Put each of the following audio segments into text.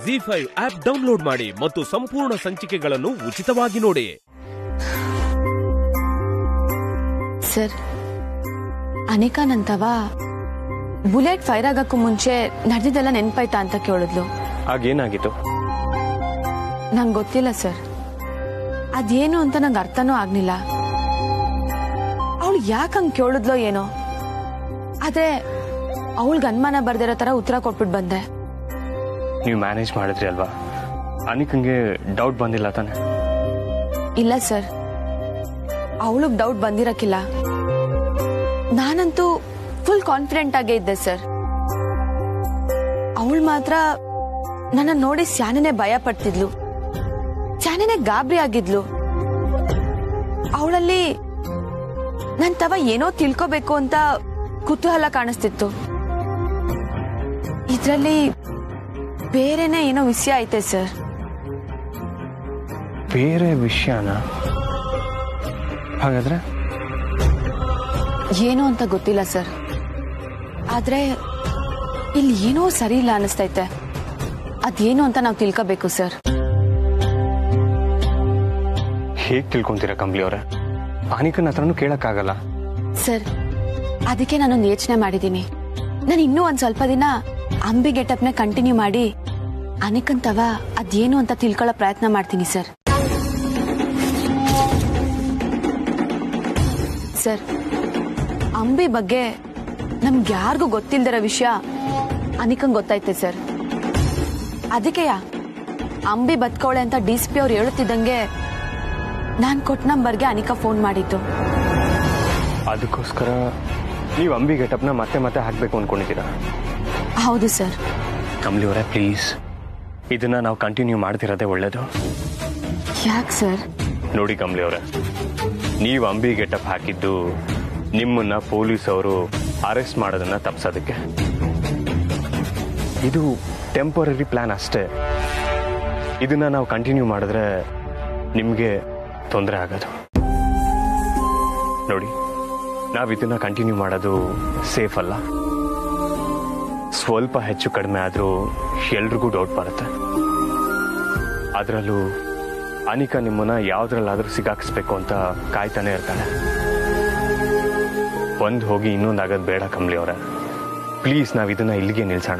ZEE5 app download ಮಾಡಿ ಮತ್ತು ಸಂಪೂರ್ಣ ಸಂಚಿಕೆಗಳನ್ನು ಉಚಿತವಾಗಿ ನೋಡಿ. ಸರ್, ಅನಿಕಾ ನಂತವ ಬುಲೆಟ್ ಫೈರ್ ಆಗಕ್ಕೂ ಮುಂಚೆ ನಡೆದಿದ್ದೆಲ್ಲ ನೆನಪಾಯ್ತಾ ಅಂತ ಕೇಳಿದ್ಲು. ಆಗೇನಾಗಿತ್ತು? ನಂಗೆ ಗೊತ್ತಿಲ್ಲ ಸರ್. ಅದೇನು ಅಂತ ನಂಗೆ ಅರ್ಥನೂ ಆಗ್ಲಿಲ್ಲ. ಅವಳು ಯಾಕಂಗ್ ಕೇಳಿದ್ಲೋ ಏನೋ. ಆದ್ರೆ ಅವಳಿಗೆ ಅನುಮಾನ ಬರ್ದಿರೋ ತರ ಉತ್ತರ ಕೊಟ್ಬಿಟ್ಟು ಬಂದೆ. ನೀವು ಮ್ಯಾನೇಜ್ ಮಾಡಿದ್ರಿ ಅಲ್ವಾ? ಅನಿಕಂಗೆ ಡೌಟ್ ಬಂದಿಲ್ಲ ತಾನೆ? ಇಲ್ಲ ಸರ್, ಅವಳಿಗೆ ಡೌಟ್ ಬಂದಿರಕ್ಕಿಲ್ಲ. ನಾನಂತೂ ಫುಲ್ ಕಾನ್ಫಿಡೆಂಟ್ ಆಗೇ ಇದ್ದೆ ಸರ್. ಅವಳು ಮಾತ್ರ ನನ್ನ ನೋಡಿ ಸ್ಯಾನೇನೆ ಭಯ ಪಡ್ತಿದ್ಲು, ಸ್ಯಾನೇನೆ ಗಾಬರಿ ಆಗಿದ್ಲು. ಅವಳಲ್ಲಿ ನನ್ ತವ ಏನೋ ತಿಳ್ಕೋಬೇಕು ಅಂತ ಕುತೂಹಲ ಕಾಣಿಸ್ತಿತ್ತು. ಇದ್ರಲ್ಲಿ ಬೇರೆನೆ ಏನೋ ವಿಷಯ ಐತೆ ಸರ್. ಬೇರೆ ವಿಷಯನ? ಹಾಗಾದ್ರೆ ಏನು ಅಂತ ಗೊತ್ತಿಲ್ಲ ಸರ್. ಆದ್ರೆ ಇಲ್ಲಿ ಏನೋ ಸರಿ ಇಲ್ಲ ಅನಿಸ್ತೈತೆ. ಅದೇನು ಅಂತ ನಾವು ತಿಳ್ಕೋಬೇಕು ಸರ್. ಹೇಗ್ ತಿಳ್ಕೊಂತೀರಾ ಕಂಬ್ಲಿ ಅವರೇ? ಅನಿಕನ್ ಹತ್ರನೂ ಕೇಳಕ್ಕಾಗಲ್ಲ ಸರ್. ಅದಕ್ಕೆ ನಾನೊಂದು ಯೋಚನೆ ಮಾಡಿದ್ದೀನಿ. ನಾನು ಇನ್ನೂ ಒಂದ್ ಸ್ವಲ್ಪ ದಿನ ಅಂಬಿ ಗೆಟಪ್ನ ಕಂಟಿನ್ಯೂ ಮಾಡಿ ಅನಿಕಂತವ ಅದೇನು ಅಂತ ತಿಳ್ಕೊಳ್ಳೋ ಪ್ರಯತ್ನ ಮಾಡ್ತೀನಿ ಸರ್. ಸರ್, ಅಂಬಿ ಬಗ್ಗೆ ನಮ್ಗೆ ಯಾರಿಗೂ ಗೊತ್ತಿಲ್ದಿರೋ ವಿಷಯ ಅನಿಕಂಗ್ ಗೊತ್ತೈತೆ ಸರ್. ಅದಕ್ಕೆಯ ಅಂಬಿ ಬದ್ಕೋಳೆ ಅಂತ DCP ಅವ್ರು ಹೇಳುತ್ತಿದ್ದಂಗೆ ನಾನ್ ಕೊಟ್ಟ ನಂಬರ್ಗೆ ಅನಿಕಾ ಫೋನ್ ಮಾಡಿದ್ದು. ಅದಕ್ಕೋಸ್ಕರ ನೀವು ಅಂಬಿ ಗೆಟಪ್ನ ಮತ್ತೆ ಮತ್ತೆ ಹಾಕ್ಬೇಕು ಅನ್ಕೊಂಡಿದ್ದೀರಾ? ಹೌದು ಸರ್. ಕಂಬ್ಲಿ ಅವರೇ, ಪ್ಲೀಸ್ ಇದನ್ನ ನಾವು ಕಂಟಿನ್ಯೂ ಮಾಡ್ತಿರೋದೇ ಒಳ್ಳೇದು. ಯಾಕೆ ಸರ್? ನೋಡಿ ಕಂಬ್ಲಿ ಅವರೇ, ನೀವು ಅಂಬಿ ಗೆಟಪ್ ಹಾಕಿದ್ದು ನಿಮ್ಮನ್ನ ಪೊಲೀಸ್ ಅವರು ಅರೆಸ್ಟ್ ಮಾಡೋದನ್ನ ತಪ್ಪಿಸೋದಕ್ಕೆ. ಇದು ಟೆಂಪರರಿ ಪ್ಲಾನ್ ಅಷ್ಟೇ. ಇದನ್ನ ನಾವು ಕಂಟಿನ್ಯೂ ಮಾಡಿದ್ರೆ ನಿಮಗೆ ತೊಂದರೆ ಆಗೋದು. ನೋಡಿ, ನಾವು ಇದನ್ನ ಕಂಟಿನ್ಯೂ ಮಾಡೋದು ಸೇಫ್ ಅಲ್ಲ. ಸ್ವಲ್ಪ ಹೆಚ್ಚು ಕಡಿಮೆ ಆದರೂ ಎಲ್ರಿಗೂ ಡೌಟ್ ಬರುತ್ತೆ. ಅದರಲ್ಲೂ ಅನಿಕಾ ನಿಮ್ಮನ್ನ ಯಾವ್ದ್ರಲ್ಲಾದ್ರೂ ಸಿಗಾಕಿಸ್ಬೇಕು ಅಂತ ಕಾಯ್ತಾನೆ ಇರ್ತಾಳೆ. ಒಂದ್ ಹೋಗಿ ಇನ್ನೊಂದಾಗದ್ ಬೇಡ ಕಂಬ್ಲಿ ಅವರೇ. ಪ್ಲೀಸ್ ನಾವ್ ಇದನ್ನ ಇಲ್ಲಿಗೆ ನಿಲ್ಸೋಣ.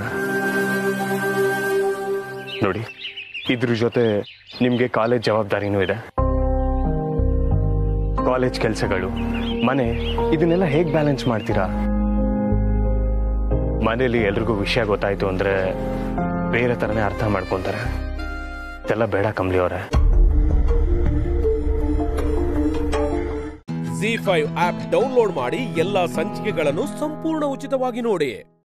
ನೋಡಿ, ಇದ್ರ ಜೊತೆ ನಿಮ್ಗೆ ಕಾಲೇಜ್ ಜವಾಬ್ದಾರಿನೂ ಇದೆ. ಕಾಲೇಜ್ ಕೆಲಸಗಳು, ಮನೆ, ಇದನ್ನೆಲ್ಲ ಹೇಗ್ ಬ್ಯಾಲೆನ್ಸ್ ಮಾಡ್ತೀರಾ? ಮನೇಲಿ ಎಲ್ರಿಗೂ ವಿಷಯ ಗೊತ್ತಾಯ್ತು ಅಂದ್ರೆ ಬೇರೆ ತರನೇ ಅರ್ಥ ಮಾಡ್ಕೊಂತಾರೆ. ಇದೆಲ್ಲ ಬೇಡ ಕಂಬ್ಲಿ ಅವರೇ. ZEE5 ಆಪ್ ಡೌನ್ಲೋಡ್ ಮಾಡಿ ಎಲ್ಲಾ ಸಂಚಿಕೆಗಳನ್ನು ಸಂಪೂರ್ಣ ಉಚಿತವಾಗಿ ನೋಡಿ.